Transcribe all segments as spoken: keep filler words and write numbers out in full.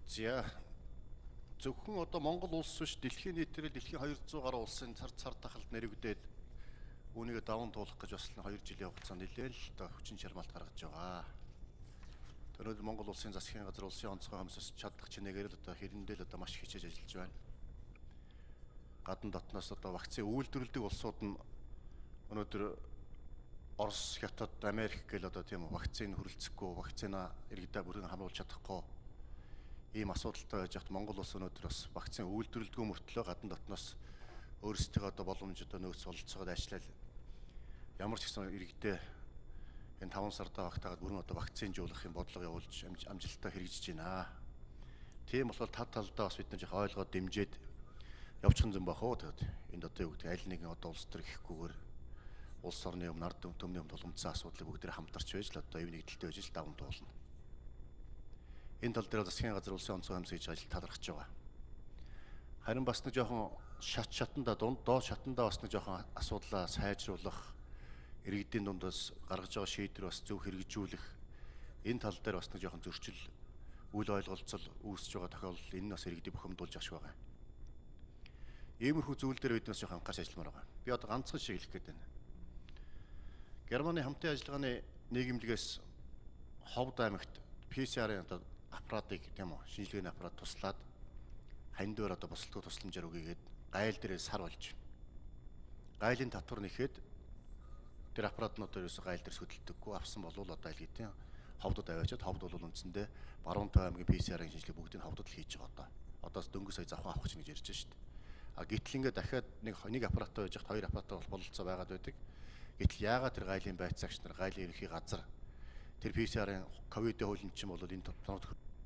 За зөвхөн одоо Монгол улс биш дэлхийн нийтээр дэлхийн хоёр зуун гаруй улсын цар цар тахалд нэрвэгдээд үүнийг даван туулах гэж бас хоёр жилийн хугацаанд нэлээд л одоо хүчин чармаалт гаргаж байгаа. Өнөөдөр Монгол улсын засгийн газар улсын онцгой хомсос чадах чинээгээр л одоо хэрэндээ л одоо маш хичээж ажиллаж байна. Гадна дотноос одоо вакцины үйлдвэрлэдэг улсууд нь өнөөдөр Орос, Хятад, Америк гэл одоо тийм вакцины хүрэлцэхгүй, вакцина иргэдээ бүрэн хамруулж чадахгүй ийм асуудалтай байж хат Монгол улс өнөөдөр бас вакцины үйлдвэрлэдэггүй мөртлөө гадна дотноос өөрсдөө одоо боломж одоо нөөц олцоогоод ажиллал ямар ч гэсэн иргэдээ энэ таван сарда багтаагаад бүрэн одоо вакцинжуулахын бодлого явуулж амжилттай хэрэгжиж байна. Тийм болохоор тал талдаа бас бид нар жоо ойлгоод дэмжиж явчих юм байх уу тэгэд энд одоо юу гэдэг аль нэгэн одоо улс төр гэхгүйгээр улс орны өмнө ард түмний өмнө тулгымцсан асуудлыг бүгдээ хамтарч байж л одоо юу нэгдэлтэй байж л даван туулна. Энэ тал дээр засгийн газар улсын онцгой хэмс хийж ажил талархаж байгаа. Харин бас нэг жоохон шат шатанда дунд доо шатанда бас нэг жоохон асуудлаа сайжруулах, иргэдийн дундаас гаргаж байгаа шийдвэр бас зөв хэрэгжүүлэх энэ тал дээр бас нэг жоохон зөрчил үйл ойлголцол үүсэж байгаа тохиолдол энэ бас иргэдийг бухимдуулж ах шиг байгаа. Иймэрхүү зүйл дээр бид бас жоохон анхаарч ажилламаар байгаа. Би одоо ганцхан шиг хэлэх гээд байна. Германы хамтын ажиллагааны нийгэмлэгээс Ховд аймагт пэ цэ эр-ын одоо аппаратыг тийм үү шинжилгээний аппарат туслаад хань дээр одоо босолтгоо тусламжаар өгийгээд гайл дээрээ сар болж гайлын татвар нэхэд тэр аппарат нь одоо ерөөсөй гайл дээрс хөдөлдөггүй авсан болвол одоо аль хэдийн Ховдод аваачаад Ховд бол үндсэндээ Баруунтай аймгийн пэ цэ эр-ын шинжилгээ бүгдийг Ховдод л хийж байгаа одоо. Одоос дөнгөж сая завхан авах чинь гэж ярьж байна шүү дээ. А гэтэл ингээд дахиад нэг нэг аппараттай байж хат хоёр аппараттай бололцоо байгаад байдаг. Гэтэл яагаад тэр гайлын байцаагч нар гайлын ерөнхий газар тэр пэ цэ эр-ын ковидын хуулийн чинь бол энэ тоног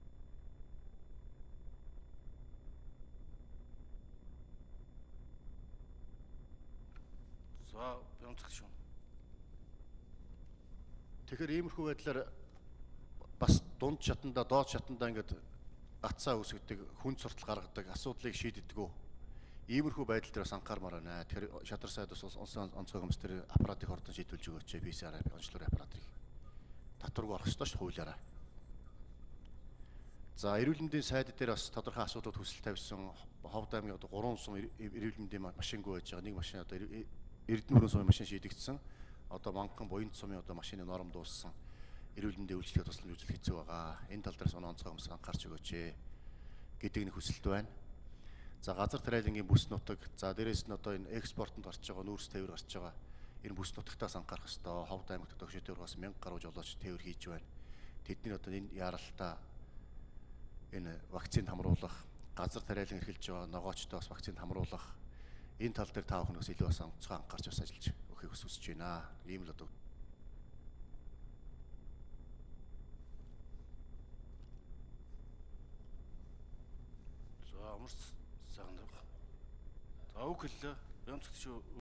За бямцах шүү. Тэгэхээр иймэрхүү байдлаар бас дунд шатанда доод шатанда ингээд гацаа үсгдэг хүн суртал гаргадаг асуудлыг шийддэг. Иймэрхүү байдал дээр бас анхаармаар байна. Тэгэхээр шадар сайд бас улсын онцгой хэмс тэр аппаратыг хордон шийдвүүлж өгөөч пэ цэ эр онцлог аппаратыг. Татваргүй орох ёстой шүү хуулиараа. За эрүүл мэндийн сайд дээр бас тодорхой асуудлууд хүсэл тавьсан Ховд аймгийн одоо гурван сум эрүүл мэндийн машингүй байж байгаа. Нэг машин одоо Эрдэнэ сумын машин шийдэгдсэн. Одоо Манхан Буянт сумын одоо машины норм дууссан. Эрүүл мэндийн үйлчлэгээ тусламж үзүүлэх хэцүү байгаа. Энэ тал дээрс онцгой хэмс анхаарч өгөөч гэдэг нэг хүсэлт байна. За газар тариалангийн бүс нутаг, за дээрээс нь одоо энэ экспортод гарч байгаа нүүрс тээвэр гарч байгаа. Энэ бүс нутагтаас анхаарах хэрэгтэй. Ховд аймагт тогшоо тээврээс мянга гаруй жолооч тээвэр хийж байна. Тэдний одоо энэ яаралтаа энэ вакцинд хамруулах, газар тариалан эрхэлж байгаа ногоочтой бас вакцинд хамруулах энэ тал дээр та бүхнээс илүү бас онцгой анхаарч бас ажиллаж өгөхийг хүсэж байна. Ийм л одоо За амарч сайхан. За үг хэллээ. Бямцах шүү.